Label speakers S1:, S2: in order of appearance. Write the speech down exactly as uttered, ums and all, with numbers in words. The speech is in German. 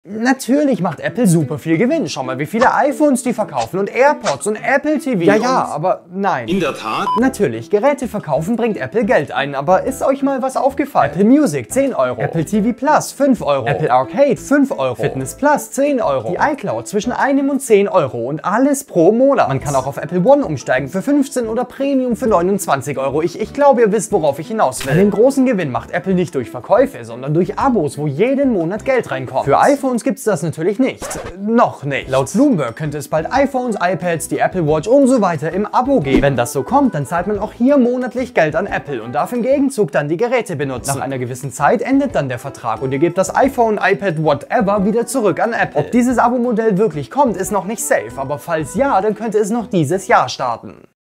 S1: Natürlich macht Apple super viel Gewinn. Schau mal, wie viele iPhones die verkaufen und AirPods und Apple T V.
S2: Ja, ja, aber nein.
S3: In der Tat.
S1: Natürlich, Geräte verkaufen bringt Apple Geld ein, aber ist euch mal was aufgefallen? Apple Music zehn Euro, Apple T V Plus fünf Euro, Apple Arcade fünf Euro, Fitness Plus zehn Euro, die iCloud zwischen einem und zehn Euro und alles pro Monat. Man kann auch auf Apple One umsteigen für fünfzehn oder Premium für neunundzwanzig Euro. Ich, ich glaube, ihr wisst, worauf ich hinaus will. Den großen Gewinn macht Apple nicht durch Verkäufe, sondern durch Abos, wo jeden Monat Geld reinkommt. Für iPhones gibt es das natürlich nicht. Noch nicht. Laut Bloomberg könnte es bald iPhones, iPads, die Apple Watch und so weiter im Abo geben. Wenn das so kommt, dann zahlt man auch hier monatlich Geld an Apple und darf im Gegenzug dann die Geräte benutzen. Nach einer gewissen Zeit endet dann der Vertrag und ihr gebt das iPhone, iPad, whatever wieder zurück an Apple. Ob dieses Abo-Modell wirklich kommt, ist noch nicht safe, aber falls ja, dann könnte es noch dieses Jahr starten.